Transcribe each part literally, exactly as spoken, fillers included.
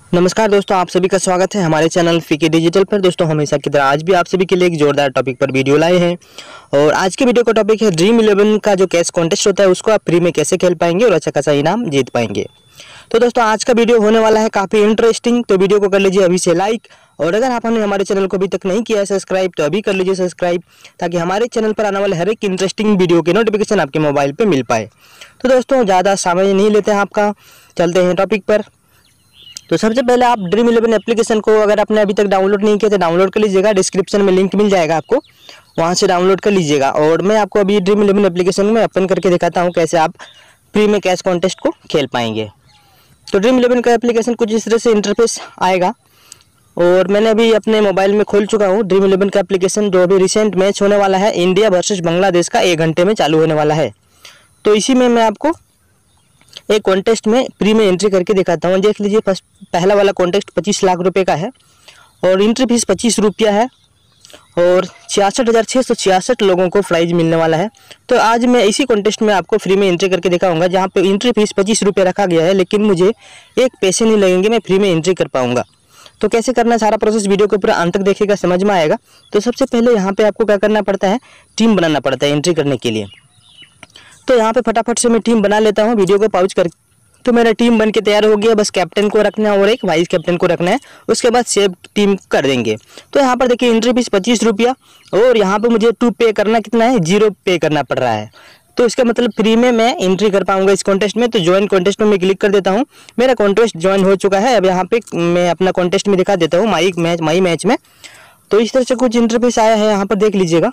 नमस्कार दोस्तों, आप सभी का स्वागत है हमारे चैनल फीके डिजिटल पर। दोस्तों हमेशा की तरह आज भी आप सभी के लिए एक जोरदार टॉपिक पर वीडियो लाए हैं और आज के वीडियो का टॉपिक है ड्रीम इलेवन का जो कैश कॉन्टेस्ट होता है उसको आप फ्री में कैसे खेल पाएंगे और अच्छा खासा इनाम जीत पाएंगे। तो दोस्तों आज का वीडियो होने वाला है काफ़ी इंटरेस्टिंग, तो वीडियो को कर लीजिए अभी से लाइक, और अगर आपने हमारे चैनल को अभी तक नहीं किया है सब्सक्राइब तो अभी कर लीजिए सब्सक्राइब, ताकि हमारे चैनल पर आने वाले हर एक इंटरेस्टिंग वीडियो के नोटिफिकेशन आपके मोबाइल पर मिल पाए। तो दोस्तों ज़्यादा समय नहीं लेते हैं आपका, चलते हैं टॉपिक पर। तो सबसे पहले आप ड्रीम इलेवन एप्लीकेशन को अगर आपने अभी तक डाउनलोड नहीं किया तो डाउनलोड कर लीजिएगा, डिस्क्रिप्शन में लिंक मिल जाएगा आपको, वहाँ से डाउनलोड कर लीजिएगा। और मैं आपको अभी ड्रीम इलेवन एप्लीकेशन में ओपन करके दिखाता हूँ कैसे आप फ्री में कैश कॉन्टेस्ट को खेल पाएंगे। तो ड्रीम इलेवन का एप्लीकेशन कुछ इस तरह से इंटरफेस आएगा और मैंने अभी अपने मोबाइल में खोल चुका हूँ ड्रीम इलेवन का एप्लीकेशन। जो अभी रिसेंट मैच होने वाला है इंडिया वर्सेस बांग्लादेश का, एक घंटे में चालू होने वाला है। तो इसी में मैं आपको एक कॉन्टेस्ट में फ्री में एंट्री करके दिखाता हूँ। देख लीजिए, फर्स्ट पहला वाला कॉन्टेस्ट पच्चीस लाख रुपए का है और एंट्री फीस पच्चीस रुपया है और छियासठ हज़ार छः सौ छियासठ लोगों को प्राइज मिलने वाला है। तो आज मैं इसी कॉन्टेस्ट में आपको फ्री में एंट्री करके दिखाऊंगा, जहाँ पे एंट्री फीस पच्चीस रुपये रखा गया है, लेकिन मुझे एक पैसे नहीं लगेंगे, मैं फ्री में एंट्री कर पाऊंगा। तो कैसे करना है सारा प्रोसेस वीडियो को पूरा अंत तक देखिएगा, समझ में आएगा। तो सबसे पहले यहाँ पर आपको क्या करना पड़ता है, टीम बनाना पड़ता है एंट्री करने के लिए। तो यहाँ पे फटाफट से मैं टीम बना लेता हूँ, वीडियो को पॉज कर। तो मेरा टीम बन के तैयार हो गया, बस कैप्टन को रखना है और एक वाइस कैप्टन को रखना है, उसके बाद सेव टीम कर देंगे। तो यहाँ पर देखिए एंट्री फीस पच्चीस रुपया और यहाँ पे मुझे टू पे करना कितना है, जीरो पे करना पड़ रहा है। तो इसका मतलब फ्री में मैं एंट्री कर पाऊंगा इस कॉन्टेस्ट में। तो ज्वाइन कॉन्टेस्ट में मैं क्लिक कर देता हूँ, मेरा कॉन्टेस्ट ज्वाइन हो चुका है। अब यहाँ पे मैं अपना कॉन्टेस्ट में दिखा देता हूँ माई मैच माई मैच में। तो इस तरह से कुछ इंटरफेस आया है, यहाँ पर देख लीजिएगा।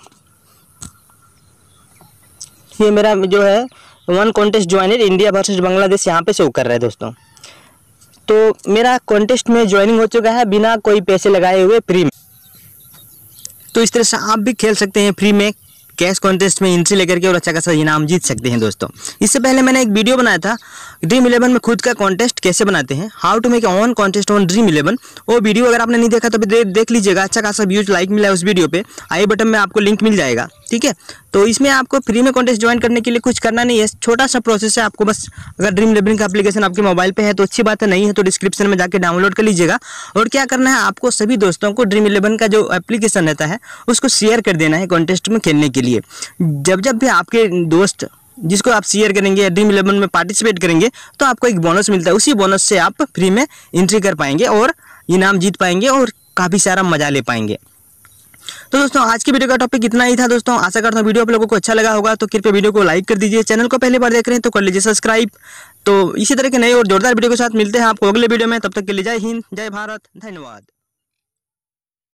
ये मेरा जो है one contest joiner India versus Bangladesh यहाँ पे शो कर रहा है दोस्तों। तो मेरा कॉन्टेस्ट में ज्वाइनिंग हो चुका है बिना कोई पैसे लगाए हुए, फ्री में। तो इस तरह से आप भी खेल सकते हैं फ्री में कैश कॉन्टेस्ट में एंट्री लेकर के और अच्छा खासा इनाम जीत सकते हैं दोस्तों। इससे पहले मैंने एक वीडियो बनाया था ड्रीम इलेवन में खुद का कॉन्टेस्ट कैसे बनाते हैं, how to make on contest on Dream Eleven. वो वीडियो अगर आपने नहीं देखा तो दे, देख लीजिएगा, अच्छा खासा व्यूज लाइक मिला है उस वीडियो पे, आई बटन में आपको लिंक मिल जाएगा, ठीक है। तो इसमें आपको फ्री में कॉन्टेस्ट ज्वाइन करने के लिए कुछ करना नहीं है, छोटा सा प्रोसेस है। आपको बस अगर ड्रीम इलेवन का एप्लीकेशन आपके मोबाइल पे है तो अच्छी बात है, नहीं है तो डिस्क्रिप्शन में जाके डाउनलोड कर लीजिएगा। और क्या करना है, आपको सभी दोस्तों को ड्रीम इलेवन का जो एप्लीकेशन रहता है उसको शेयर कर देना है कॉन्टेस्ट में खेलने के लिए। जब जब भी आपके दोस्त जिसको आप शेयर करेंगे ड्रीम इलेवन में पार्टिसिपेट करेंगे तो आपको एक बोनस मिलता है, उसी बोनस से आप फ्री में एंट्री कर पाएंगे और इनाम जीत पाएंगे और काफ़ी सारा मजा ले पाएंगे। तो दोस्तों आज की वीडियो का टॉपिक इतना ही था दोस्तों। आशा करता हूँ वीडियो आप लोगों को अच्छा लगा होगा। तो कृपया वीडियो को लाइक कर दीजिए, चैनल को पहली बार देख रहे हैं तो कर लीजिए सब्सक्राइब। तो इसी तरह के नए और जोरदार वीडियो के साथ मिलते हैं आपको अगले वीडियो में, तब तक के लिए जय हिंद, जय भारत, धन्यवाद।